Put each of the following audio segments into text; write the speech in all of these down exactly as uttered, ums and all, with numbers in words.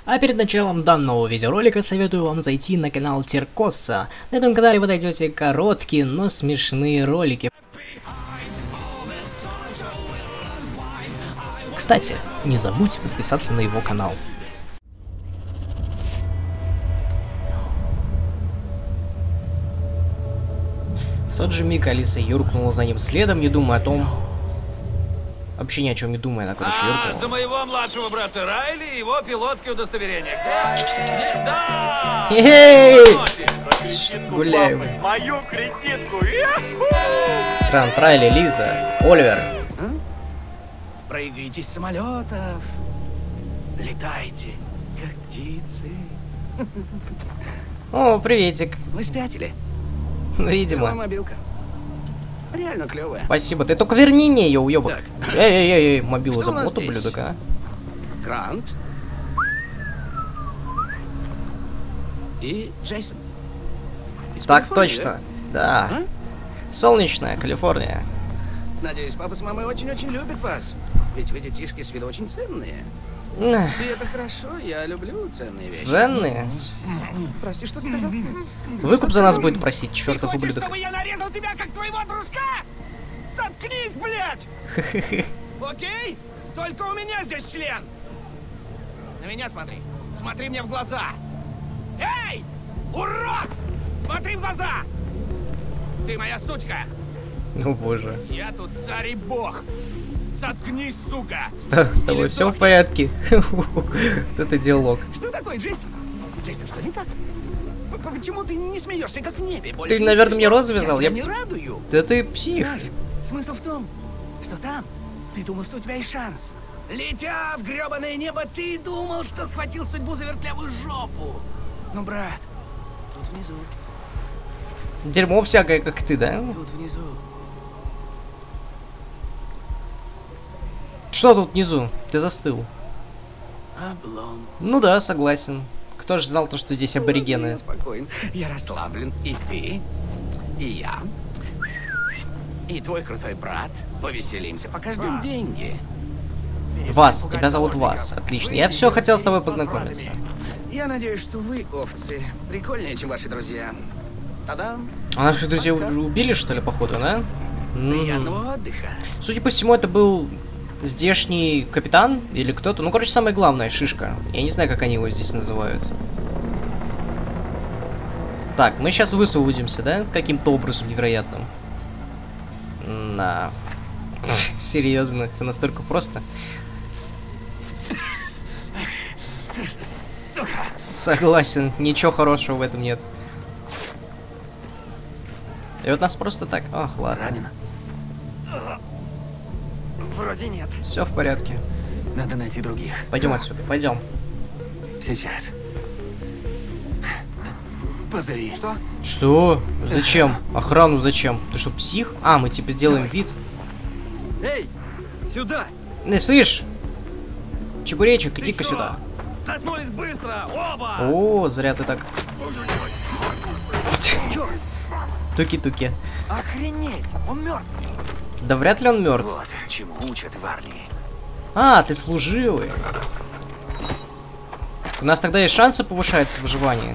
А перед началом данного видеоролика советую вам зайти на канал Теркоса. На этом канале вы найдете короткие, но смешные ролики. Кстати, не забудь подписаться на его канал. В тот же миг Алиса юркнула за ним следом, не думая о том... Вообще ни о чем не думая, она, короче, юркнула. А, за моего младшего братца Райли и его пилотское удостоверение. Где? Где? Да! Хе-хей! Гуляем. Мою кредитку! Трант, Райли, Лиза, Оливер. А? Прыгайте с самолетов. Летайте, как птицы. О, приветик. Вы спятили? Видимо. Клевая мобилка. Реально клевая. Спасибо, ты только верни мне ее, уебок. Эй-эй-эй, мобилу Что у нас заботу, здесь? блюдок, а? Грант. И Джейсон. Из Так Калифорнии, точно, да. да? Солнечная Калифорния. Надеюсь, папа с мамой очень-очень любят вас. Ведь вы, детишки, с виду очень ценные. Эх, И это хорошо, я люблю ценные вещи. ценные. Прости, что ты сказал? Выкуп за нас будет просить, чертов Ты хочешь, ублюдок. чтобы я нарезал тебя, как твоего дружка? Заткнись, блядь! Окей? Только у меня здесь член. На меня смотри. Смотри мне в глаза. Эй! Урод! Смотри в глаза! Ты моя сучка. О боже. Я тут царь и бог. Заткнись, сука! С, с тобой Или все в сдохни. порядке? Вот это диалог. Что такое, Джейсон? Джейсон, что не так? П- п- Почему ты не смеешься, как в небе? Больше Ты, не наверное, мне смешно. рот завязал, Я я тебя б не те- радую. Да ты псих. Знаешь, смысл в том, что там ты думал, что у тебя есть шанс. Летя в грёбаное небо, ты думал, что схватил судьбу за вертлявую жопу. Ну, брат, тут внизу, Дерьмо всякое, как ты, да? тут внизу. Что тут внизу? Ты застыл. Облом. Ну да, согласен. Кто же знал то, что здесь аборигены? Я спокоен, я расслаблен. И ты, и я, и твой крутой брат. Повеселимся, пока ждем деньги. Вас, тебя зовут Вас. Отлично. Я все хотел с тобой познакомиться. Я надеюсь, что вы, овцы, прикольнее, чем ваши друзья. Та-дам! А наши друзья уже убили, что ли, походу, да? М. Приятного отдыха. Судя по всему, это был здешний капитан или кто-то. Ну, короче, самая главная шишка. Я не знаю, как они его здесь называют. Так, мы сейчас высвободимся, да? Каким-то образом невероятным. Да. Серьезно, все настолько просто. Согласен, ничего хорошего в этом нет. И вот нас просто так. Ах, ладно. Ранен? Вроде нет. Все в порядке. Надо найти других. Пойдем отсюда, пойдем. Сейчас. Позови. Что? Что? Зачем? Охрану зачем? Ты что, псих? А, мы типа сделаем вид. Эй, сюда! Не, слышь? Чебуречек, иди-ка сюда. Проснулись быстро, оба! О, зря ты так. Туки-туки. Охренеть! Он мертв. Да вряд ли он мертв. Вот чему учат в армии. А, ты служивый. У нас тогда и шансы повышаются в выживании.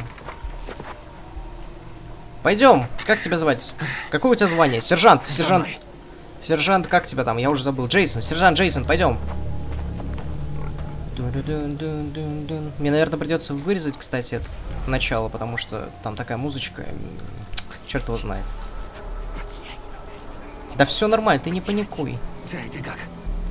Пойдем. Как тебя звать? Какое у тебя звание? Сержант, сержант. мной. Сержант, как тебя там? Я уже забыл. Джейсон, сержант Джейсон, пойдем. Мне, наверное, придется вырезать, кстати, это начало, потому что там такая музычка. Черт его знает. Да все нормально, ты не паникуй. Джей, ты как?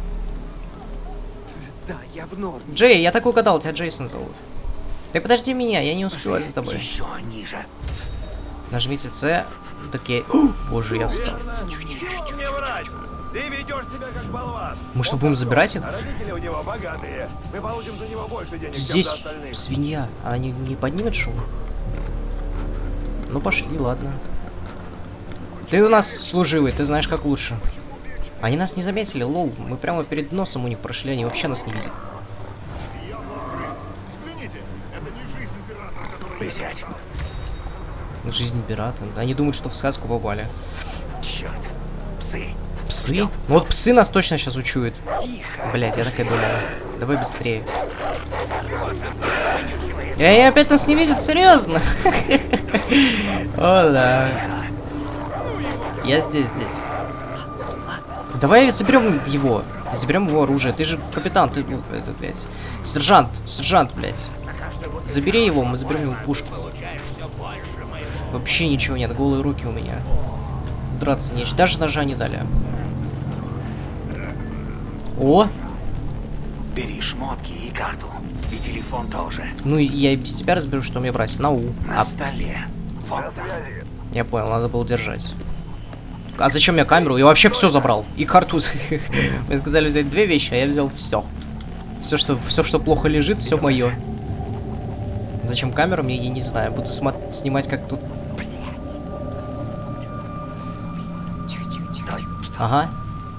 Да, я в норме. Джей, я так угадал, тебя Джейсон зовут. Ты подожди меня, я не успеваю за тобой. Еще ниже. Нажмите С. Такие. Боже, я встал. Не врать! Ты ведешь себя как болван! Мы что, будем забирать их? Родители у него богатые. Мы получим за него больше денег, чем Здесь за остальных. свинья. Она не, не поднимет шум? Ну пошли, ладно. Ты у нас служивый, ты знаешь как лучше. Они нас не заметили, лол. Мы прямо перед носом у них прошли, они вообще нас не видят. Присядь. Жизнь пирата. Они думают, что в сказку попали. Черт. Псы. Псы? Ну вот псы нас точно сейчас учуют. Тихо. Блять, я так и думал. Давай быстрее. И они опять нас не видят, серьезно? О, да. Я здесь, здесь. Давай заберем его. Заберем его оружие. Ты же капитан, ты, ну, это, блядь. Сержант, сержант, блядь. Забери его, мы заберем его пушку. Вообще ничего нет, голые руки у меня. Драться нечего. Даже ножа не дали. О! Бери шмотки и карту. И телефон тоже. Ну, я и без тебя разберу, что мне брать. На У. На А, столе. Вот там. я понял, надо было держать. А зачем я камеру? Я вообще все забрал. И карту. Мне сказали взять две вещи, а я взял все. Все, что, все, что плохо лежит, все мое. Зачем камера мне, я не знаю. Буду снимать, как тут. Тихо, тихо, тихо. Стой. Что? Ага.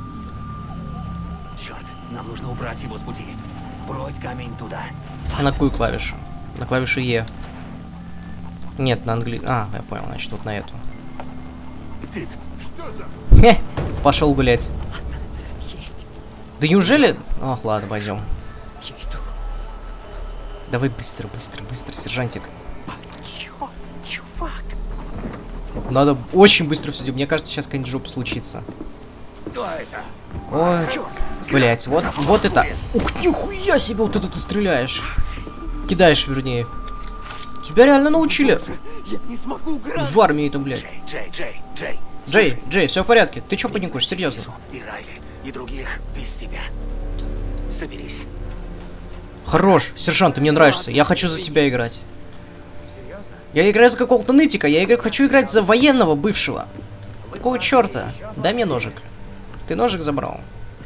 Черт, нам нужно убрать его с пути. Брось камень туда. А на какую клавишу? На клавишу Е. Нет, на английском. А, я понял, значит, вот на эту. Циц. Хе, пошел гулять. Есть. Да неужели? Ох, ладно, пойдем. Я иду. Давай быстро, быстро, быстро, сержантик. Чё? Чувак. Надо очень быстро все делать. Мне кажется, сейчас какая-нибудь жопа случится. Кто это? Ой, Чёрт. блять, вот, вот это. Ух, нихуя себе, вот это ты стреляешь. Кидаешь, вернее. Тебя реально научили. Я не смогу играть. В армии это, блядь. Джей, Джей, Джей, Джей. Джей, Джей, все в порядке. Ты чё паникуешь, серьезно? И Райли, и других без тебя. Соберись. Хорош, сержант, ты мне нравишься. Я хочу за тебя играть. Я играю за какого-то нытика. Я играю, хочу играть за военного бывшего. Какого черта? Дай мне ножик. Ты ножик забрал?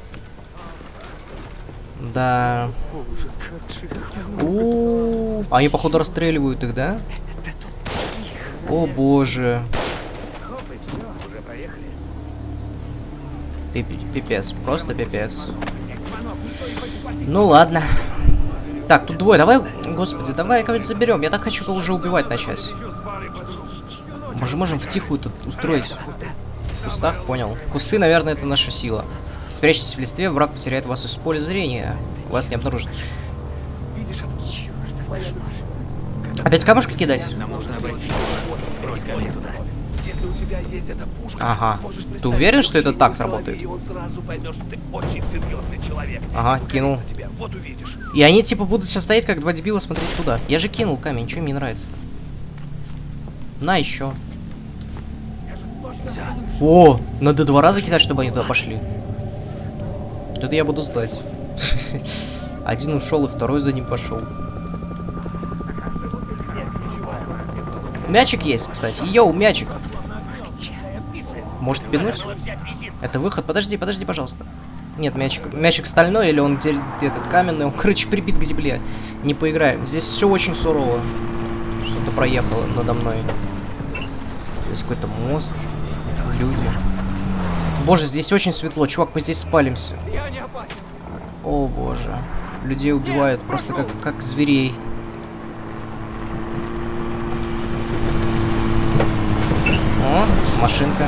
Да. У-у-у. Они, походу, расстреливают их, да? О боже. Пипец, просто пипец. Ну ладно. Так, тут двое. Давай, господи, давай кого-нибудь заберем. Я так хочу его уже убивать начать. Мы же можем втихую тут устроить. В кустах, понял. Кусты, наверное, это наша сила. Спрячьтесь в листве, враг потеряет вас из поля зрения. Вас не обнаружит. Опять камушки кидать? Нам нужно обойти. Брось камень туда. Если у тебя есть эта пушка, Ага. можешь Ты уверен, что это так сработает? И он сразу поймет, что ты очень серьезный человек. Ага, кинул. Тебя. Вот увидишь. И они типа будут сейчас стоять как два дебила смотреть туда. Я же кинул камень, что мне нравится-то? На еще. О, надо два раза кидать, чтобы они туда пошли. Это я буду сдать. Один ушел, и второй за ним пошел. Мячик есть, кстати. Йоу, мячик. Может пинуть? Это выход. Подожди, подожди, пожалуйста. Нет, мячик. Мячик стальной или он где этот каменный? Он, короче, прибит к земле. Не поиграем. Здесь все очень сурово. Что-то проехало надо мной. Здесь какой-то мост. Люди. Боже, здесь очень светло. Чувак, мы здесь спалимся. О, боже. Людей убивают просто как, как зверей. О, машинка.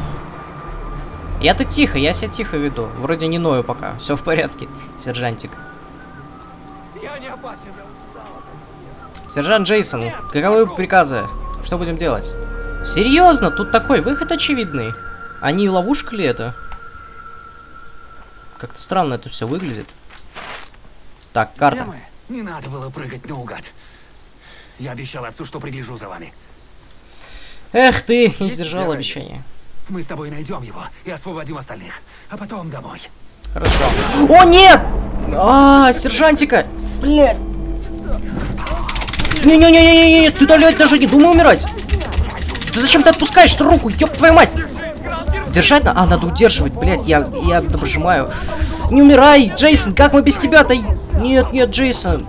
Я-то тихо, я себя тихо веду. Вроде не ною пока. Все в порядке, сержантик. Я не опасен. Сержант Джейсон, каковы приказы? Что будем делать? Серьезно? Тут такой выход очевидный. А не ловушка ли это? Как-то странно это все выглядит. Так, карта. Где мы? Не надо было прыгать наугад. Я обещал отцу, что пригляжу за вами. Эх ты, не сдержал обещание. Мы с тобой найдем его и освободим остальных, а потом домой. Хорошо. О, нет! А, сержантика! Блядь! Не-не-не-не-не, ты блядь, даже не думай умирать! Ты зачем ты отпускаешь руку, ёб твою мать? Держать на... А, надо удерживать, блядь, я, я нажимаю. Не умирай, Джейсон, как мы без тебя-то? Нет, нет, Джейсон.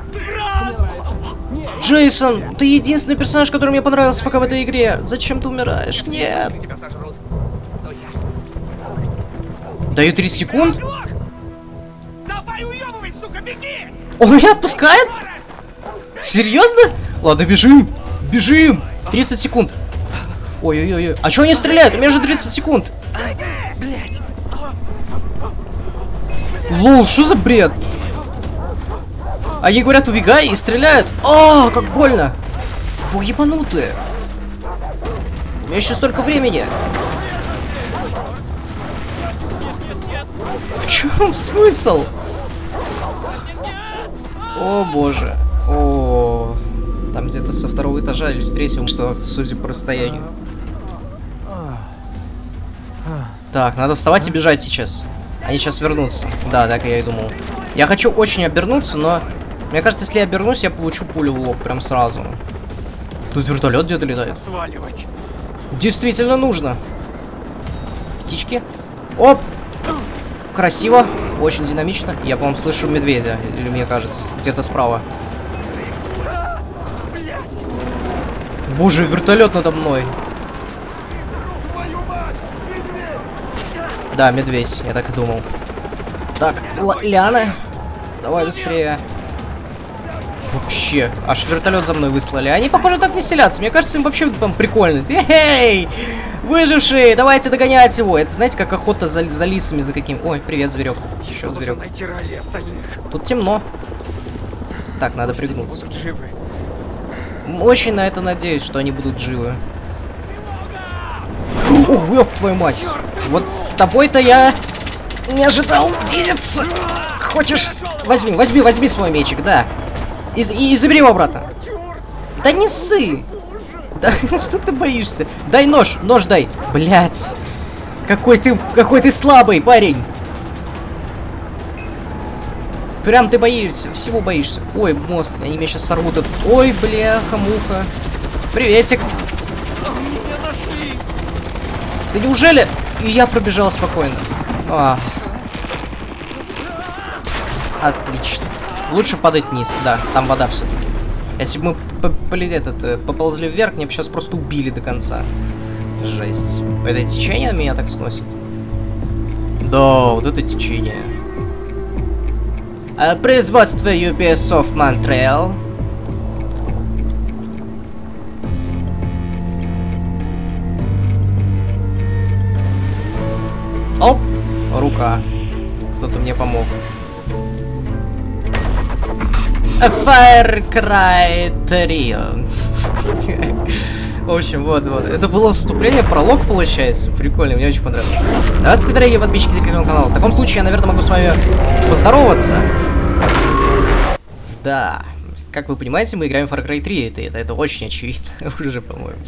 Джейсон, ты единственный персонаж, который мне понравился пока в этой игре. Зачем ты умираешь? Нет. Даю тридцать секунд. Давай уёбывай, сука, беги! Он меня отпускает? Серьезно? Ладно, бежим. Бежим. тридцать секунд. Ой-ой-ой. А чё они стреляют? У меня же тридцать секунд. Блять. Лол, что за бред? Они говорят, убегай, и стреляют. А, как больно. Фу, ебанутые. У меня еще столько времени. В чем смысл? О, боже. О, там где-то со второго этажа или с третьего, что, судя по расстоянию. Так, надо вставать и бежать сейчас. Они сейчас вернутся. Да, так я и думал. Я хочу очень обернуться, но... Мне кажется, если я обернусь, я получу пулю в лоб прям сразу. Тут вертолет где-то летает. Сваливать. Действительно нужно. Птички. Оп! Красиво. Очень динамично. Я, по-моему, слышу медведя. Или мне кажется, где-то справа. Боже, вертолет надо мной. Да, медведь, я так и думал. Так, Лиана. Давай быстрее. Вообще, аж вертолет за мной выслали. Они, похоже, так веселятся. Мне кажется, им вообще там прикольно. Эй, выжившие, давайте догонять его. Это, знаете, как охота за, за лисами, за каким... Ой, привет, зверек. Еще зверек. Тут темно. Так, надо пригнуться. Очень на это надеюсь, что они будут живы. Ух, ёб твою мать. Вот с тобой-то я не ожидал видеться. Хочешь... Возьми, возьми, возьми свой мечик, да. И, и, и забери его обратно. Да не ссы. Да что ты боишься? Дай нож, нож дай. Блять. Какой ты, какой ты слабый, парень. Прям ты боишься, всего боишься. Ой, мост, они меня сейчас сорвут. Ой, бляха-муха. Приветик. Да неужели? И я пробежал спокойно. А. Отлично. Лучше падать вниз, да, там вода все-таки. Если бы мы этот, поползли вверх, меня бы сейчас просто убили до конца. Жесть. Это течение меня так сносит? Да, вот это течение. А, производство Ubisoft Montreal. Оп! Рука. Кто-то мне помог. Far Cry три. В общем, вот, вот. Это было вступление, пролог получается. Прикольно, мне очень понравилось. Здравствуйте, дорогие подписчики зрители канала. В таком случае я, наверное, могу с вами поздороваться. Да. Как вы понимаете, мы играем в Far Cry три. Это, это, это очень очевидно уже, по-моему.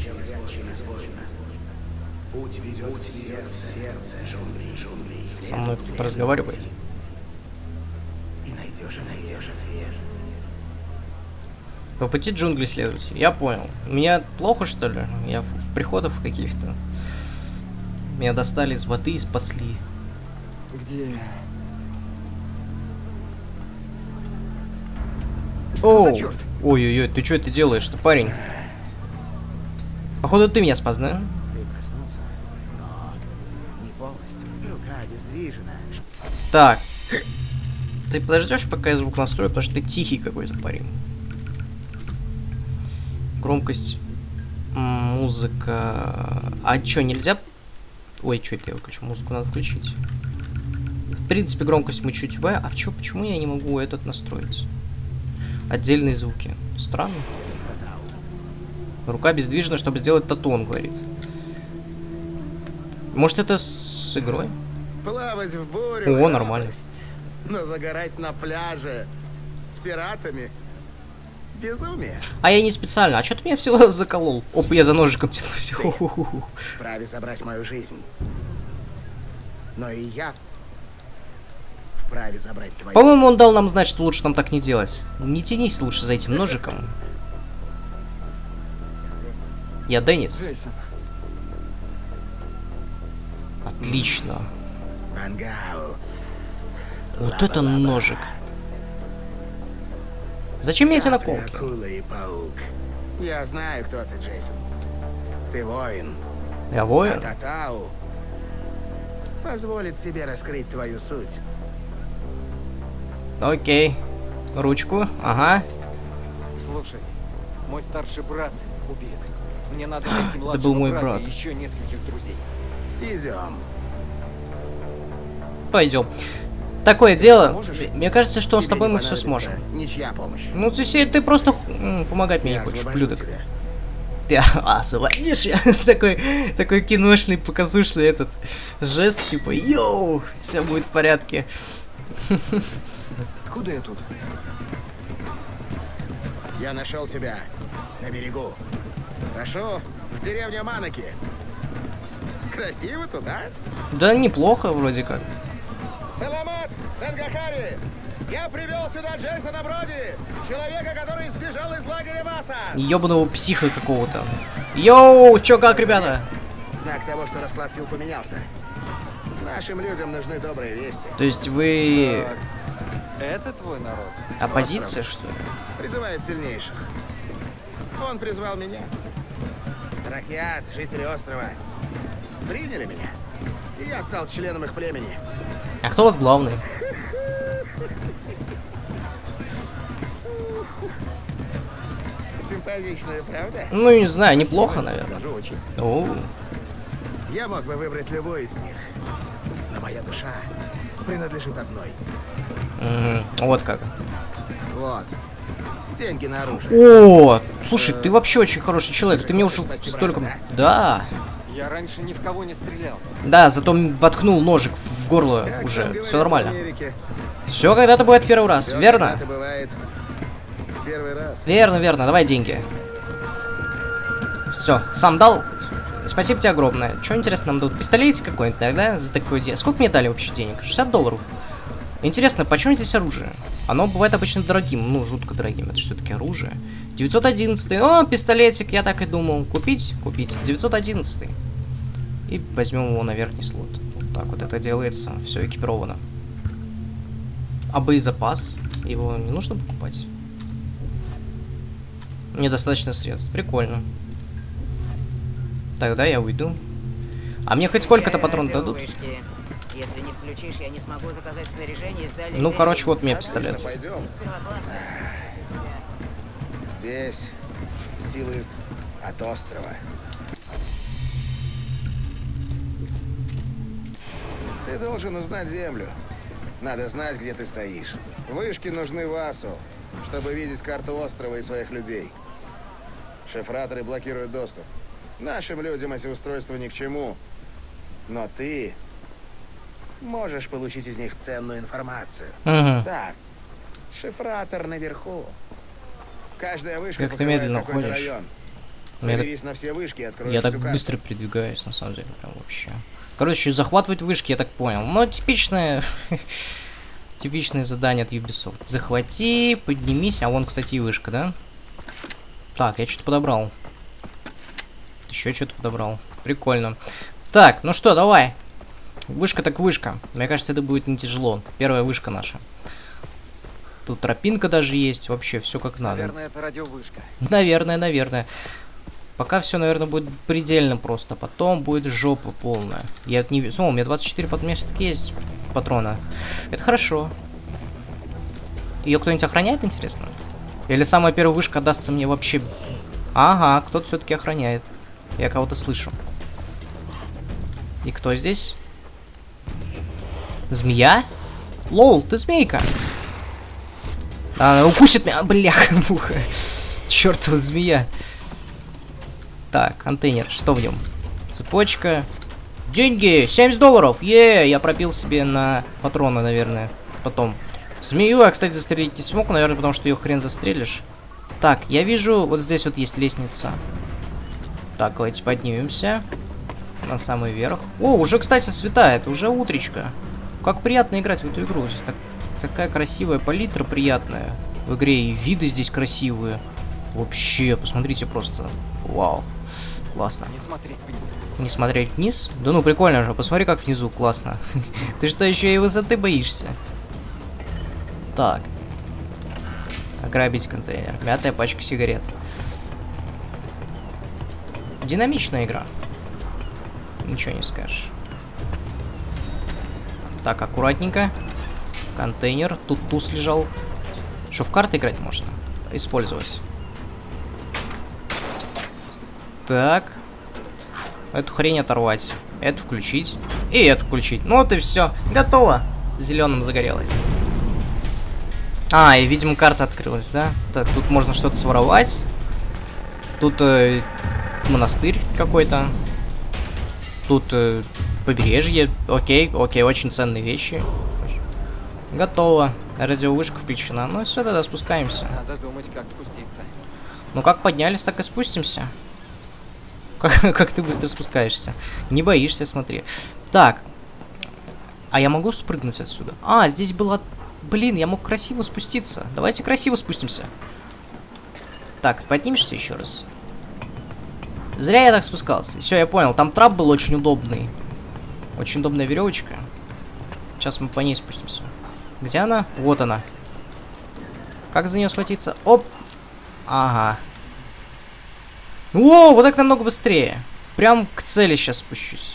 Со мной кто-то разговаривает. По пути джунглей следуйте. Я понял. Меня плохо, что ли? Я в, в приходах каких-то. Меня достали из воды и спасли. Где? О! Ой-ой-ой, ты что это делаешь-то, парень? Походу, ты меня спас, да? Ты проснулся, но не полностью. Рука обездвижена. Так. Ты подождешь, пока я звук настрою, потому что ты тихий какой-то парень. Громкость, музыка. А чё, нельзя? Ой, что это я выключу? Музыку надо включить. В принципе, громкость мы чуть бы. А чё, почему я не могу этот настроить? Отдельные звуки. Странно. Рука бездвижна, чтобы сделать тату, он говорит. Может, это с игрой? Плавать в бурю. О, нормально. Но загорать на пляже с пиратами. Безумие. А я не специально. А что ты меня всего заколол? Оп, я за ножиком тянулся. Вправе забрать мою жизнь. Но и я вправе забрать твою. По-моему, он дал нам знать, что лучше нам так не делать. Не тянись лучше за этим ножиком. Я Деннис. Джейсон. Отлично. Вангау. Вот это ножик. Зачем мне эти Цапля, наколки? акула и паук. Я знаю, кто ты, Джейсон. Ты воин. Я воин? А Татау позволит тебе раскрыть твою суть. Окей. Ручку. Ага. Слушай, мой старший брат убит. Мне надо найти был младшего мой брата брат. и еще нескольких друзей. Идем. Пойдем. такое дело. Мне кажется, что с тобой мы все сможем. Ничья помощь. Ну, ты, се- ты просто м, помогать мне не Я хочешь, освобожу ублюдок. тебя. Ты освободишь я? такой, такой киношный, показушный этот жест, типа, йоу, все будет в порядке. Откуда я тут? Я нашел тебя на берегу. Прошу, в деревню Манаки. Красиво тут, а? Да неплохо вроде как. Саламат, Тенгахари! Я привел сюда Джейсона Броди, человека, который сбежал из лагеря Маса. Ёбаного психа какого-то. Йоу, чё как, ребята? Знак того, что расклад сил поменялся. Нашим людям нужны добрые вести. То есть вы Это твой народ? оппозиция, что ли? Призывает сильнейших. Он призвал меня. Ракьят, жители острова, приняли меня. И я стал членом их племени. А кто у вас главный? Симпатичная, правда? Ну, не знаю, неплохо, наверное. Даже очень. Оу. Я мог бы выбрать любой из них. Но моя душа принадлежит одной. Мгм, вот как. Вот. Деньги на оружие. О, слушай, ты вообще очень хороший человек. Ты мне уже столько... Да. Я раньше ни в кого не стрелял. Да, зато м- воткнул ножик в горло Как там уже. говорят Все в нормально. Америке, Все когда-то бывает в первый раз, всё верно? когда-то бывает в первый раз. Верно, верно. Давай деньги. Все, сам дал. Спасибо тебе огромное. Что интересно, нам дадут пистолетик какой-нибудь тогда за такое дело? Сколько мне дали вообще денег? шестьдесят долларов. Интересно, почему здесь оружие? Оно бывает обычно дорогим, ну, жутко дорогим. Это все-таки оружие. девятьсот одиннадцать. О, пистолетик, я так и думал. Купить? Купить. девятьсот одиннадцать. И возьмем его на верхний слот. Вот так вот это делается. Все экипировано. А боезапас? Его не нужно покупать? Недостаточно средств. Прикольно. Тогда я уйду. А мне хоть сколько-то патронов дадут? Если не включишь, я не смогу заказать снаряжение из дальней Ну, дальней. короче, вот мне пистолет. Отлично, пойдем. Первоклассно. Здесь силы от острова. Ты должен узнать землю. Надо знать, где ты стоишь. Вышки нужны Васу, чтобы видеть карту острова и своих людей. Шифраторы блокируют доступ. Нашим людям эти устройства ни к чему. Но ты можешь получить из них ценную информацию. Угу. Так, шифратор наверху. Каждая вышка Как ты покрывает медленно какой-то ходишь. район. Я Соберись на все вышки и откроешь Я так всю карту. быстро передвигаюсь, на самом деле, прям вообще. Короче, захватывать вышки, я так понял. Но типичное... Типичное задание от Ubisoft. Захвати, поднимись. А вон, кстати, и вышка, да? Так, я что-то подобрал. Еще что-то подобрал. Прикольно. Так, ну что, давай. Вышка так вышка. Мне кажется, это будет не тяжело. Первая вышка наша. Тут тропинка даже есть. Вообще, все как надо. Наверное, это радиовышка. Наверное, наверное. Пока все, наверное, будет предельно просто. Потом будет жопа полная. Я не вижу. О, у меня двадцать четыре пат... у меня все-таки есть патрона. Это хорошо. Ее кто-нибудь охраняет, интересно? Или самая первая вышка дастся мне вообще... Ага, кто-то все-таки охраняет. Я кого-то слышу. И кто здесь? Змея? Лол, ты змейка. Она укусит меня. Бляха-муха. Чёртова змея. Так, контейнер. Что в нем? Цепочка. Деньги! семьдесят долларов! Е, я пробил себе на патроны, наверное. Потом. Змею я, кстати, застрелить не смог, наверное, потому что ее хрен застрелишь. Так, я вижу, вот здесь вот есть лестница. Так, давайте поднимемся. На самый верх. О, уже, кстати, светает. Уже утречко. Как приятно играть в эту игру. Здесь так, какая красивая палитра приятная в игре. И виды здесь красивые. Вообще, посмотрите просто. Вау. Классно. Не смотреть вниз. Не смотреть вниз? Да ну, прикольно же. Посмотри, как внизу. Классно. Ты что, еще и высоты боишься? Так. Ограбить контейнер. Мятая пачка сигарет. Динамичная игра. Ничего не скажешь. Так, аккуратненько. Контейнер. Тут туз лежал. Что, в карты играть можно? Использовать. Так. Эту хрень оторвать. Это включить. И это включить. Ну вот и все. Готово. зеленым загорелось. А, и, видимо, карта открылась, да? Так, тут можно что-то своровать. Тут э, монастырь какой-то. Тут э, побережье. Окей, окей, очень ценные вещи. Готово. Радиовышка включена. Ну все, тогда спускаемся. Надо думать, как спуститься. Ну как поднялись, так и спустимся. Как, как ты быстро спускаешься. Не боишься, смотри. Так. А я могу спрыгнуть отсюда? А, здесь было... Блин, я мог красиво спуститься. Давайте красиво спустимся. Так, поднимешься еще раз. Зря я так спускался. Все, я понял. Там трап был очень удобный. Очень удобная веревочка. Сейчас мы по ней спустимся. Где она? Вот она. Как за нее схватиться? Оп! Ага. О, вот так намного быстрее. Прям к цели сейчас спущусь.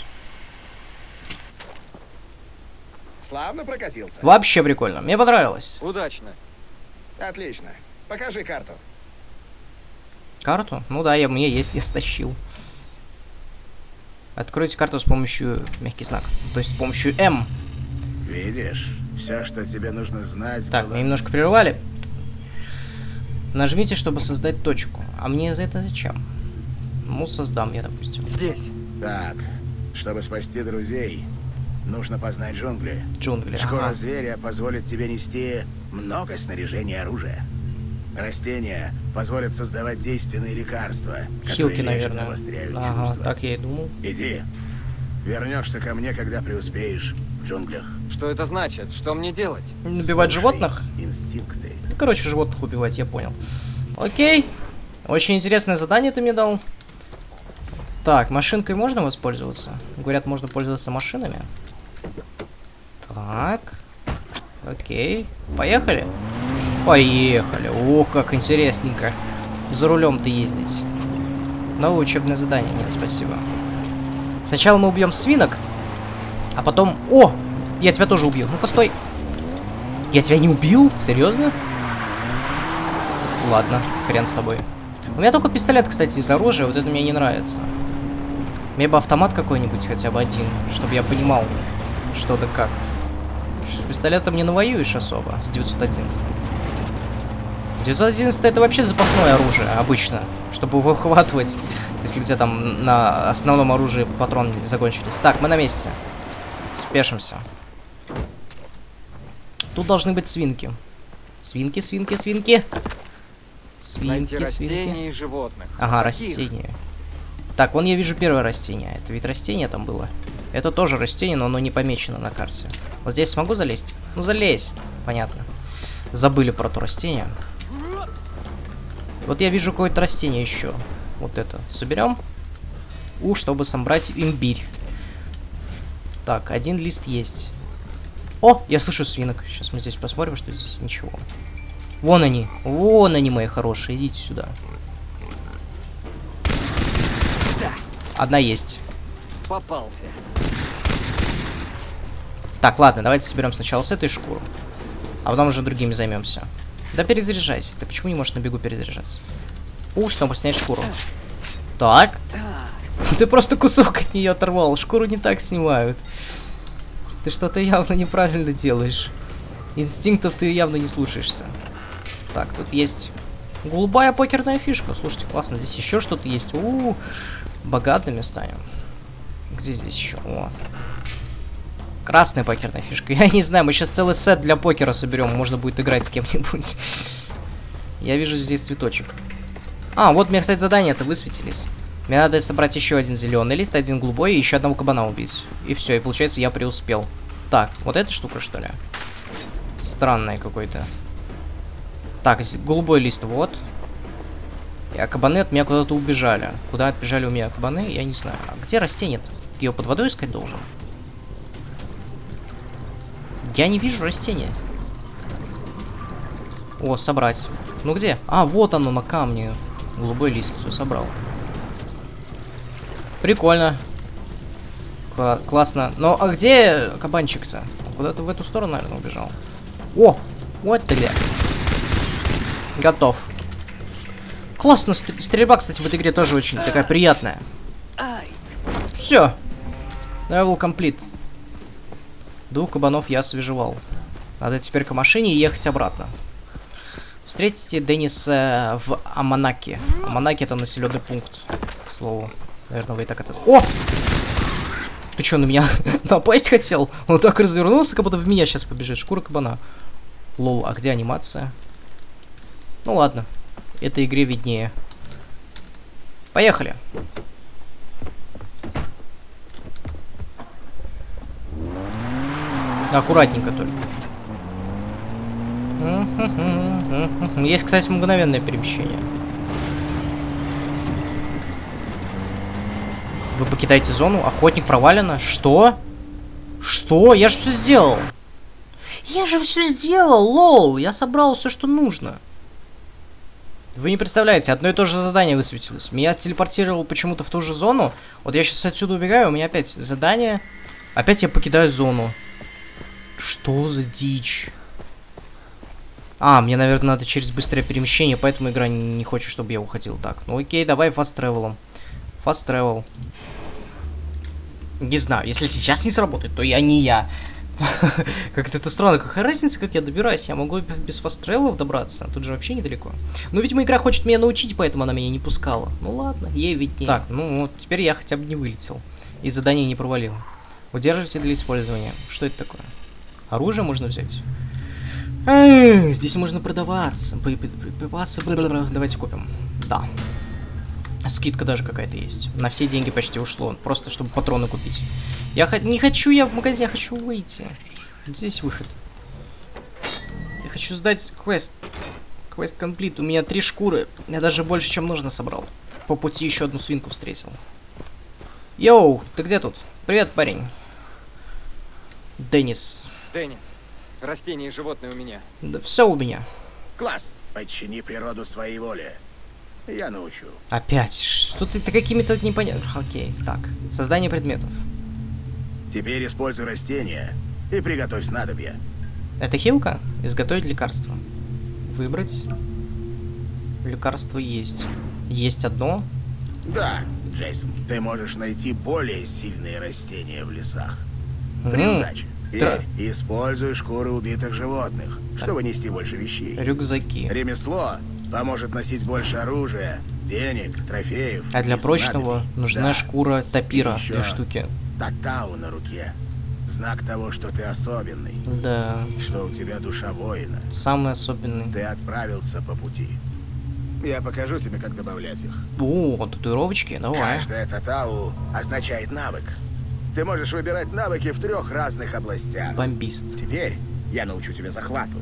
Славно прокатился. Вообще прикольно. Мне понравилось. Удачно. Отлично. Покажи карту. Карту? Ну да, я, мне есть, я стащил. Откройте карту с помощью мягкий знак. То есть с помощью М. Видишь, все, что тебе нужно знать. Так, было... меня немножко прервали. Нажмите, чтобы создать точку. А мне за это зачем? Ну, создам я, допустим. Здесь. Так, чтобы спасти друзей, нужно познать джунгли. Джунгли. Шкура Ага. зверя позволит тебе нести много снаряжения и оружия. Растения позволят создавать действенные лекарства, Хилки, которые лечат, наверное. обостряют Ага, чувства. так я и думал. Иди. Вернешься ко мне, когда преуспеешь в джунглях. Что это значит? Что мне делать? Убивать Слушай животных? инстинкты. Ну, короче, животных убивать, я понял. Окей. Очень интересное задание ты мне дал. Так, машинкой можно воспользоваться? Говорят, можно пользоваться машинами. Так. Окей. Поехали? Поехали. О, как интересненько. За рулем-то ездить. Новое учебное задание. Нет, спасибо. Сначала мы убьем свинок, а потом... О! Я тебя тоже убью. Ну-ка, стой. Я тебя не убил? Серьезно? Ладно, хрен с тобой. У меня только пистолет, кстати, из оружия. Вот это мне не нравится. Мне бы автомат какой-нибудь, хотя бы один, чтобы я понимал, что да как. С пистолетом не навоюешь особо, с девятьсот одиннадцатым. девятьсот одиннадцать это вообще запасное оружие, обычно, чтобы выхватывать, если у тебя там на основном оружии патроны закончились. Так, мы на месте. Спешимся. Тут должны быть свинки. Свинки, свинки, свинки. Найти Свинки, растения свинки. и животных. Ага, Каких? растения. Так, вон я вижу первое растение. Это вид растения там было. Это тоже растение, но оно не помечено на карте. Вот здесь смогу залезть? Ну, залезь. Понятно. Забыли про то растение. Вот я вижу какое-то растение еще. Вот это. Соберем. У, чтобы собрать имбирь. Так, один лист есть. О, я слышу свинок. Сейчас мы здесь посмотрим, что здесь ничего. Вон они. Вон они, мои хорошие. Идите сюда. Одна есть. Попался. Так, ладно, давайте соберем сначала с этой шкуру. А потом уже другими займемся. Да перезаряжайся. Ты почему не можешь на бегу перезаряжаться? У, чтобы снять шкуру. Так. Ты просто кусок от нее оторвал. Шкуру не так снимают. Ты что-то явно неправильно делаешь. Инстинктов ты явно не слушаешься. Так, тут есть голубая покерная фишка. Слушайте, классно. Здесь еще что-то есть. У-у-у. Богатыми станем. Где здесь еще? О. Красная покерная фишка. Я не знаю, мы сейчас целый сет для покера соберем. Можно будет играть с кем-нибудь. Я вижу здесь цветочек. А, вот мне, кстати, задания-то высветились. Мне надо собрать еще один зеленый лист, один голубой и еще одного кабана убить. И все, и получается я преуспел. Так, вот эта штука, что ли? Странная какой-то. Так, голубой лист, вот. А кабаны от меня куда-то убежали. Куда отбежали у меня кабаны, я не знаю. А где растение-то? Ее под водой искать должен? Я не вижу растения. О, собрать. Ну где? А, вот оно на камне. Голубой лист, все собрал. Прикольно. Кла классно. Но а где кабанчик-то? Куда-то в эту сторону, наверное, убежал. О! Вот ты где. Готов. Классно. Стрельба, кстати, в этой игре тоже очень такая приятная. Все. Level complete. Двух кабанов я освежевал. Надо теперь к машине и ехать обратно. Встретите Денниса в Аманаке. Аманаке — это населенный пункт, к слову. Наверное, вы и так это... О! Ты что, на меня напасть хотел? Он так развернулся, как будто в меня сейчас побежит. Шкура кабана. Лол, а где анимация? Ну ладно. Этой игре виднее. Поехали. Аккуратненько только. Есть, кстати, мгновенное перемещение. Вы покидаете зону. Охотник провалено. Что? Что? Я же все сделал. Я же все сделал, лол. Я собрал все, что нужно. Вы не представляете, одно и то же задание высветилось. Меня телепортировал почему-то в ту же зону. Вот я сейчас отсюда убегаю, у меня опять задание. Опять я покидаю зону. Что за дичь? А, мне, наверное, надо через быстрое перемещение, поэтому игра не хочет, чтобы я уходил. Так, ну окей, давай fast travel. Fast travel. Не знаю, если сейчас не сработает, то я не я. Как-то это странно, какая разница, как я добираюсь? Я могу без фаст-тревелов добраться, тут же вообще недалеко. Ну, видимо, игра хочет меня научить, поэтому она меня не пускала. Ну ладно, ей виднее. Так, ну вот, теперь я хотя бы не вылетел. И задание не провалил. Удерживайте для использования. Что это такое? Оружие можно взять? А, здесь можно продаваться. Припасы. Давайте купим. Да. Скидка даже какая-то есть. На все деньги почти ушло. Просто чтобы патроны купить. Я х... не хочу я в магазин, я хочу выйти. Вот здесь выход. Я хочу сдать квест. Квест комплит. У меня три шкуры. Я даже больше, чем нужно, собрал. По пути еще одну свинку встретил. Йоу, ты где тут? Привет, парень. Деннис. Деннис. Растения и животные у меня. Да все у меня. Класс. Подчини природу своей воле. Я научу. Опять? Что ты, ты какими-то непонятными... Окей, так. Создание предметов. Теперь используй растения и приготовь снадобье. Это хилка? Изготовить лекарство. Выбрать. Лекарство есть. Есть одно. Да, Джейсон. Ты можешь найти более сильные растения в лесах. При М-м, удаче. И да. используй шкуры убитых животных, чтобы нести больше вещей. Рюкзаки. Ремесло поможет носить больше оружия, денег, трофеев. А для и прочного снадобий. нужна Да. шкура тапира. Еще Две штуки. Татау на руке. Знак того, что ты особенный. Да. Что у тебя душа воина. Самый особенный. Ты отправился по пути. Я покажу тебе, как добавлять их. О, татуировочки, давай. Каждая татау означает навык. Ты можешь выбирать навыки в трех разных областях. Бомбист. Теперь я научу тебя захвату.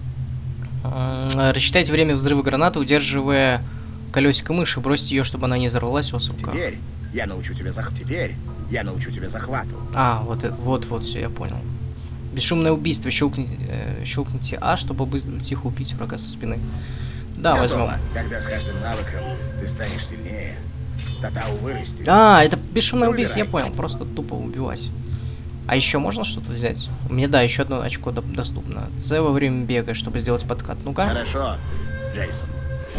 М-м, рассчитайте время взрыва гранаты, удерживая колесико мыши. Бросьте ее, чтобы она не взорвалась, осыпка. Теперь я научу тебя зах... Теперь я научу тебя захвату. А, вот это, вот, вот, все, я понял. Бесшумное убийство. Щелкните, э, щелкните А, чтобы быстро, тихо убить врага со спины. Да, Готово. возьмем. Когда с каждым навыком ты станешь сильнее, татау вырастет. А, это бесшумное Выбирай. убийство, я понял. Просто тупо убивать. А еще можно что-то взять? Мне, да, еще одно очко до доступно. С во время бега, чтобы сделать подкат. Ну-ка. Хорошо, Джейсон.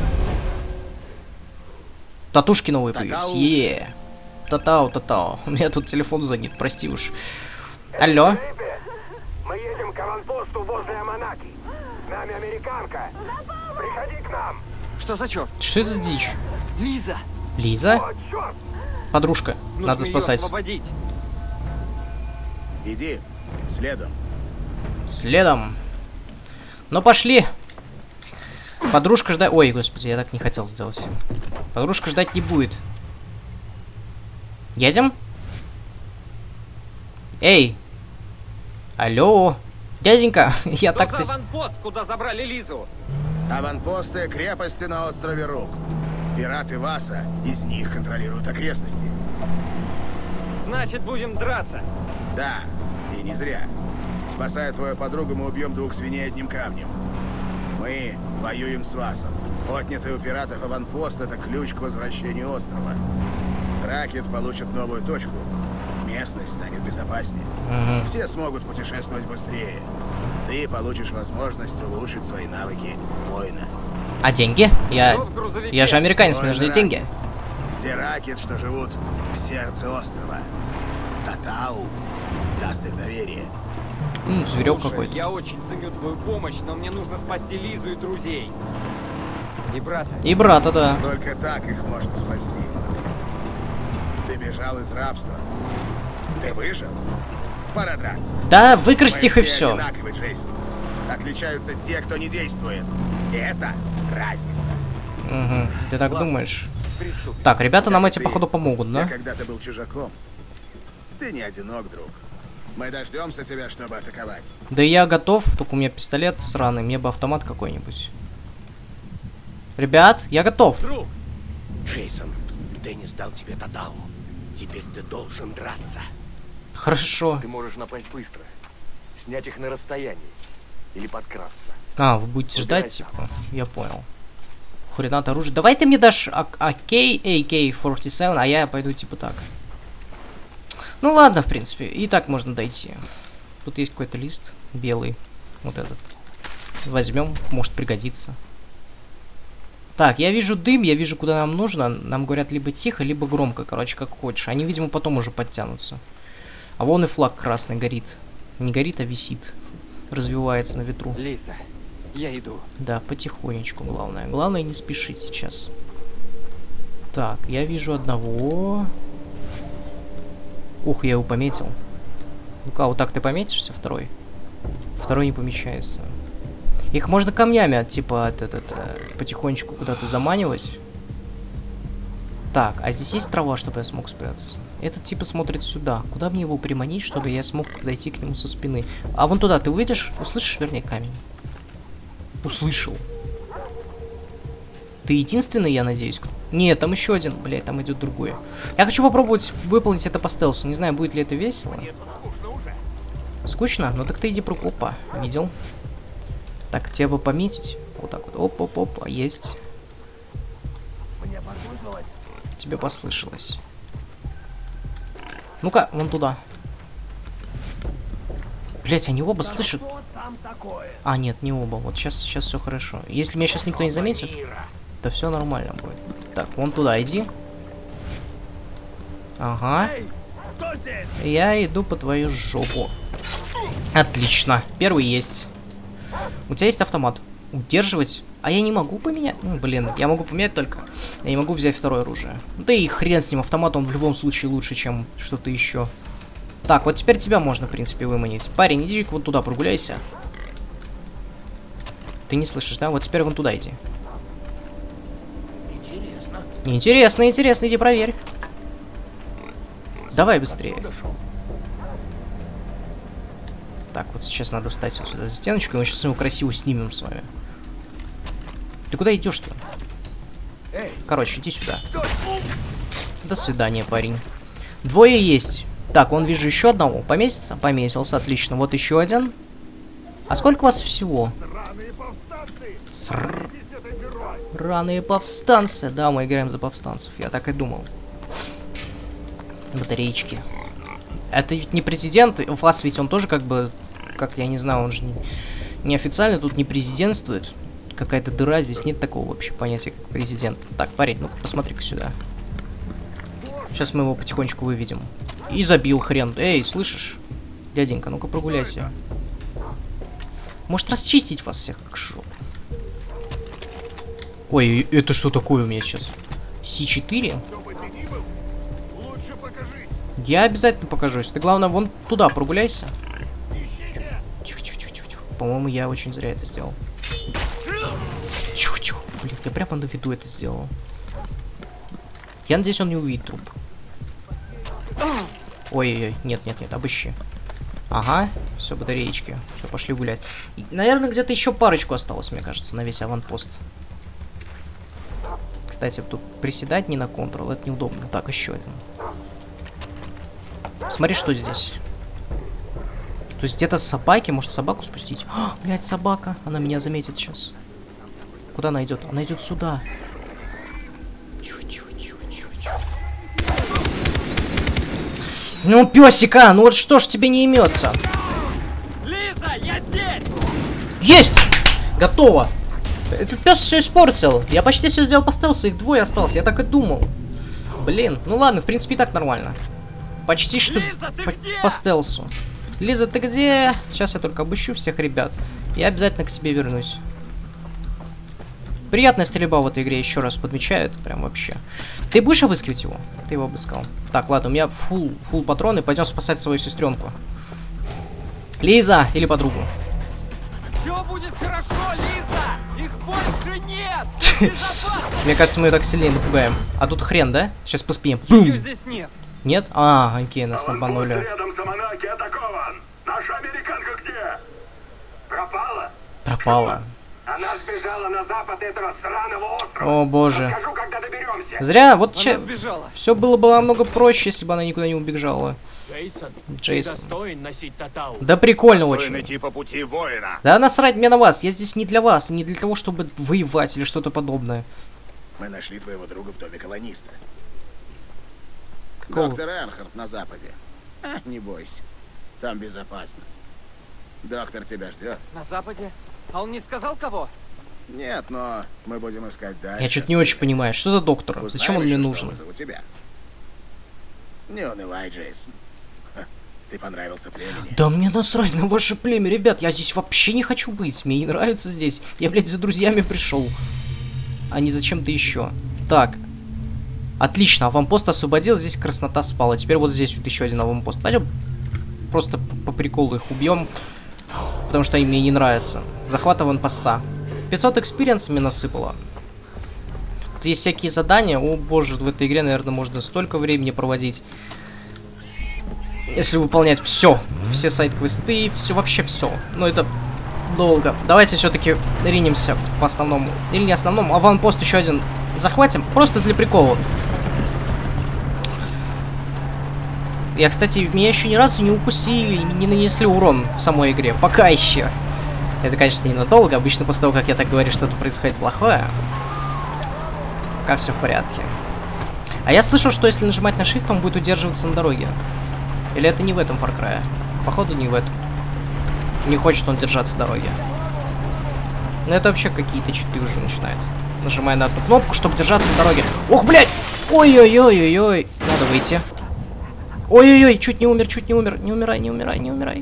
Татушки новые Татау. появились. Е. Татау, татау. У меня тут телефон занят, прости уж. Алло. Мы едем к аванпосту возле Аманаки. С нами американка. Приходи к нам. Что за черт? Что это за дичь? Лиза! Лиза? О, черт! Подружка. Нужно Надо ее спасать. освободить. Иди, следом. Следом. Ну пошли. Подружка ждать... Ой, господи, я так не хотел сделать. Подружка ждать не будет. Едем? Эй! Алло! Дяденька, я Что так... за то аванпост, куда забрали Лизу? Аванпосты крепости на острове Рук. Пираты Васа из них контролируют окрестности. Значит, будем драться. Да, и не зря. Спасая твою подругу, мы убьем двух свиней одним камнем. Мы воюем с Васом. Отнятый у пиратов аванпост — это ключ к возвращению острова. Ракет получит новую точку. Местность станет безопаснее. Мгм. Все смогут путешествовать быстрее. Ты получишь возможность улучшить свои навыки воина. А деньги? Я... Кто в грузовике? Я же американец, мне Воины нужны деньги. Ракет. Те ракет, что живут в сердце острова. Татау даст их доверие. Ну, зверек Слушай, какой-то. я очень ценю твою помощь, но мне нужно спасти Лизу и друзей. И брата. И брата, да. Только так их можно спасти. Ты бежал из рабства. Ты выжил? Пора драться. Да, выкрасть их и Мы все. одинаковы, Джейсон. Отличаются те, кто не действует. И это разница. Угу. Ты так Ладно. думаешь? Приступим. Так, ребята нам Как эти, ты. походу, помогут, Я да? когда-то был чужаком. Ты не одинок, друг. Мы дождемся тебя, чтобы атаковать. Да я готов, только у меня пистолет сраный, мне бы автомат какой-нибудь. Ребят, я готов. Друг, Джейсон, Деннис дал тебе Татау. Теперь ты должен драться. Хорошо. Ты можешь напасть быстро. Снять их на расстоянии. Или подкрасться. А, вы будете ждать, Выбирай сам. типа? Я понял. Хренат оружие. Давай ты мне дашь АК, эй кей сорок семь, а я пойду типа так. Ну ладно, в принципе. И так можно дойти. Тут есть какой-то лист белый. Вот этот. Возьмем, может пригодится. Так, я вижу дым, я вижу, куда нам нужно. Нам говорят либо тихо, либо громко, короче, как хочешь. Они, видимо, потом уже подтянутся. А вон и флаг красный горит. Не горит, а висит. Развивается на ветру. Лиза, я иду. Да, потихонечку, главное. Главное не спешить сейчас. Так, я вижу одного. Ух, я его пометил. Ну-ка, вот так ты пометишься, второй? Второй не помещается. Их можно камнями, типа, от, от, от, потихонечку куда-то заманивать. Так, а здесь есть трава, чтобы я смог спрятаться? Этот типа смотрит сюда. Куда мне его приманить, чтобы я смог подойти к нему со спины? А вон туда ты увидишь? Услышишь, вернее, камень? Услышал. Ты единственный, я надеюсь? Нет, там еще один. Блять, там идет другой. Я хочу попробовать выполнить это по стелсу. Не знаю, будет ли это весело. Скучно? Ну так ты иди про... Опа, видел? Так, тебя бы пометить. Вот так вот. Оп-оп-оп, а есть. Тебе послышалось. Ну-ка, вон туда. Блять, они оба слышат. А, нет, не оба. Вот сейчас, сейчас все хорошо. Если меня сейчас никто не заметит, то все нормально будет. Так, вон туда иди. Ага. Я иду по твою жопу. Отлично. Первый есть. У тебя есть автомат. Удерживать? А я не могу поменять? Ну, блин, я могу поменять только. Я не могу взять второе оружие. Да и хрен с ним, автомат он в любом случае лучше, чем что-то еще. Так, вот теперь тебя можно, в принципе, выманить. Парень, иди вот туда прогуляйся. Ты не слышишь, да? Вот теперь вон туда иди. Интересно. Интересно, интересно, иди проверь. Давай быстрее. Так, вот сейчас надо встать вот сюда за стеночку, и мы сейчас его красиво снимем с вами. Ты куда идешь-то? Короче, иди сюда. До свидания, парень. Двое есть. Так, он вижу еще одного. Поместится? Поместился, отлично. Вот еще один. А сколько вас всего? Срррр. Раные повстанцы. Да, мы играем за повстанцев. Я так и думал. Батареечки. Это ведь не президент. У вас ведь он тоже как бы... Как, я не знаю, он же не, не официально тут не президентствует. Какая-то дыра. Здесь нет такого вообще понятия, как президент. Так, парень, ну-ка посмотри-ка сюда. Сейчас мы его потихонечку выведем. И забил хрен. Эй, слышишь? Дяденька, ну-ка прогуляйся. Может расчистить вас всех как жопу. Ой, это что такое у меня сейчас? Си четыре? Я обязательно покажусь. Ты, главное, вон туда прогуляйся. Тихо-тихо-тихо-тихо. По-моему, я очень зря это сделал. Тихо-тихо. Блин, я прямо на виду это сделал. Я надеюсь, он не увидит труп. Ой-ой-ой, нет-нет-нет, обыщи. Ага, все, батареечки. Все, пошли гулять. И, наверное, где-то еще парочку осталось, мне кажется, на весь аванпост. Кстати, тут приседать не на контрол, это неудобно. Так, еще один. Смотри, что здесь. То есть где-то собаки, может собаку спустить? О, блядь, собака, она меня заметит сейчас. Куда она идет? Она идет сюда. Тихо-тихо-тихо-тихо-тихо. Ну, песика, ну вот что ж тебе не имется? Лиза, я здесь! Есть! Готово! Этот пес все испортил. Я почти все сделал по стелсу, их двое осталось, я так и думал. Блин, ну ладно, в принципе и так нормально. Почти что Лиза, ты по, где? по стелсу. Лиза, ты где? Сейчас я только обыщу всех ребят. Я обязательно к тебе вернусь. Приятная стрельба в этой игре, еще раз подмечают. Прям вообще. Ты будешь обыскивать его? Ты его обыскал. Так, ладно, у меня фул, фул патроны. Пойдем спасать свою сестренку. Лиза или подругу. Все будет хорошо, Лиза! Их больше нет! Мне кажется, мы ее так сильнее напугаем. А тут хрен, да? Сейчас по спине. Ее здесь нет. Нет? А, окей, нас обманули. Рядом с Аманаки атакован. Наша американка где? Пропала? Пропала. Она сбежала на запад этого сраного острова. О боже. Скажу, когда доберемся. Зря, вот Она че... сбежала. Все было бы намного проще, если бы она никуда не убежала. Джейсон, Джейсон. ты достоин носить татау. Да прикольно Достоин очень. идти по пути воина. Да насрать мне на вас, я здесь не для вас, не для того, чтобы воевать или что-то подобное. Мы нашли твоего друга в доме колониста. Какого? Доктор Эрнхард на западе. А, не бойся. Там безопасно. Доктор тебя ждет. На западе? А он не сказал кого? Нет, но мы будем искать дальше. Я что-то не очень понимаю, что за доктор? Узнаем Зачем он мне еще, нужен? что вызову тебя. Не унывай, Джейсон. Ха, ты понравился племени. Да мне насрать на ваше племя, ребят, я здесь вообще не хочу быть, мне не нравится здесь. Я, блядь, за друзьями пришел, а не зачем-то еще. Так, отлично, аванпост освободил, здесь краснота спала. Теперь вот здесь вот еще один аванпост. Пойдем просто по приколу их убьем, потому что они мне не нравятся. Захват аванпоста. пятьсот экспириенс мне насыпало. Тут есть всякие задания. О боже, в этой игре, наверное, можно столько времени проводить. Если выполнять все. Все сайт-квесты, все, вообще все. Но это долго. Давайте все-таки ринемся по основному. Или не основному, аванпост еще один захватим. Просто для прикола. Я, кстати, меня еще ни разу не укусили, не нанесли урон в самой игре. Пока еще. Это, конечно, ненадолго. Обычно после того, как я так говорю, что-то происходит плохое. Пока все в порядке. А я слышал, что если нажимать на Shift, он будет удерживаться на дороге. Или это не в этом Far Cry? Походу, не в этом. Не хочет он держаться на дороге. Но это вообще какие-то читы уже начинаются. Нажимая на одну кнопку, чтобы держаться на дороге. Ох, блядь! Ой-ой-ой-ой-ой. Надо выйти. Ой-ой-ой, чуть не умер, чуть не умер. Не умирай, не умирай, не умирай.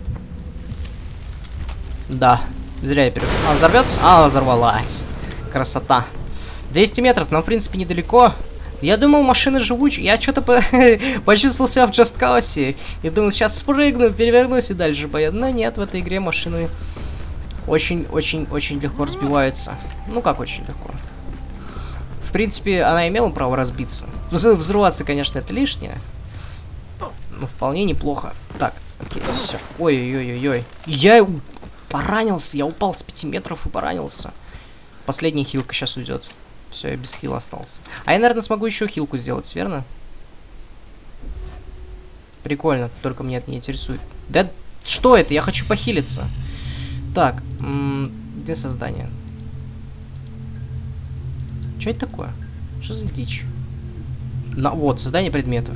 Да, зря я перед... А, взорвется? А, взорвалась. Красота. двести метров, нам, в принципе, недалеко. Я думал, машины живучие. Я что-то по... почувствовал себя в Just Cause. И думал, сейчас спрыгну, перевернусь и дальше поеду. Но нет, в этой игре машины очень-очень-очень легко разбиваются. Ну, как очень легко. В принципе, она имела право разбиться. Взрываться, конечно, это лишнее. Ну, вполне неплохо. Так, окей, все. Ой-ой-ой-ой. Я поранился, я упал с пяти метров и поранился. Последняя хилка сейчас уйдет. Все, я без хила остался. А я, наверное, смогу еще хилку сделать, верно? Прикольно, только меня это не интересует. Да что это? Я хочу похилиться. Так, где создание? Что это такое? Что за дичь? На, вот, создание предметов.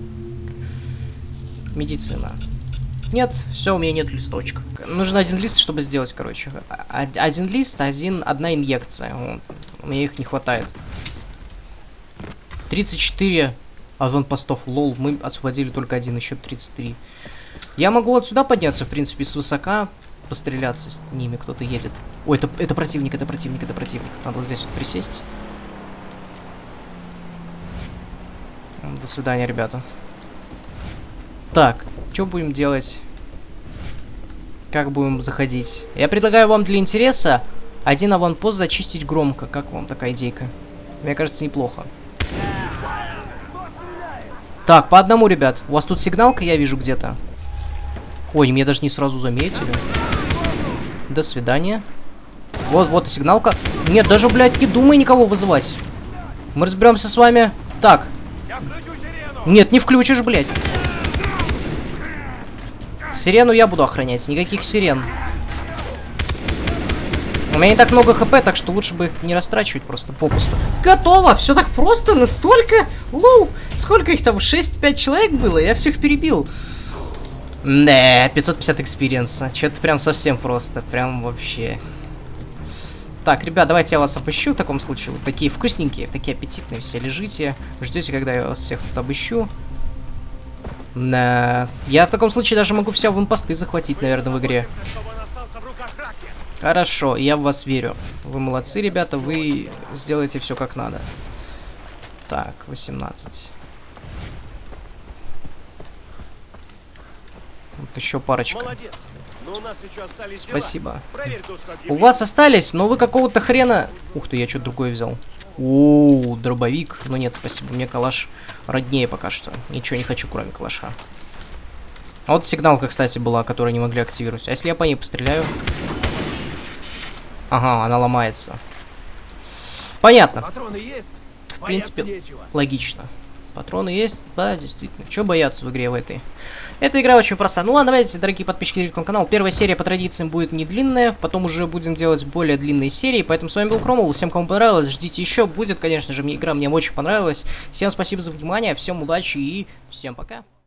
Медицина. Нет, все, у меня нет листочка. Нужен один лист, чтобы сделать, короче. Один лист, один, одна инъекция. Вот. У меня их не хватает. тридцать четыре аванпостов. Лол, мы освободили только один, еще тридцать три. Я могу вот сюда подняться, в принципе, свысока. Постреляться с ними, кто-то едет. Ой, это, это противник, это противник, это противник. Надо вот здесь вот присесть. До свидания, ребята. Так, что будем делать? Как будем заходить? Я предлагаю вам для интереса один аванпост зачистить громко. Как вам такая идейка? Мне кажется, неплохо. Так, по одному, ребят. У вас тут сигналка, я вижу где-то. Ой, меня даже не сразу заметили. До свидания. Вот, вот и сигналка. Нет, даже, блядь, не думай никого вызывать. Мы разберемся с вами. Так. Нет, не включишь, блядь. Сирену я буду охранять. Никаких сирен. У меня не так много хп, так что лучше бы их не растрачивать просто попусту. Готово! Все так просто, настолько? Лол! Сколько их там? шесть-пять человек было? Я всех перебил. Да, пятьсот пятьдесят экспириенса. Что-то прям совсем просто. Прям вообще. Так, ребят, давайте я вас обыщу в таком случае. Вот такие вкусненькие, такие аппетитные все лежите. Ждете, когда я вас всех тут обыщу. Да. Я в таком случае даже могу все аванпосты захватить, наверное, в игре. Хорошо, я в вас верю. Вы молодцы, ребята, вы сделаете все как надо. Так, восемнадцать. Вот еще парочка. Молодец. Но у нас еще остались Спасибо. Проверь доску У объявлений. вас остались, но вы какого-то хрена... Ух ты, я что-то другое взял. О, дробовик. Ну нет, спасибо, мне калаш роднее пока что. Ничего не хочу, кроме калаша. А вот сигналка, кстати, была, которую не могли активировать. А если я по ней постреляю? Ага, она ломается. Понятно. Патроны есть? В принципе, логично. Патроны есть? Да, действительно. Чего бояться в игре в этой? Эта игра очень проста. Ну ладно, давайте, дорогие подписчики на канал. Первая серия по традициям будет не длинная. Потом уже будем делать более длинные серии. Поэтому с вами был Кромул. Всем, кому понравилось, ждите еще. Будет, конечно же, мне игра мне очень понравилась. Всем спасибо за внимание. Всем удачи и всем пока.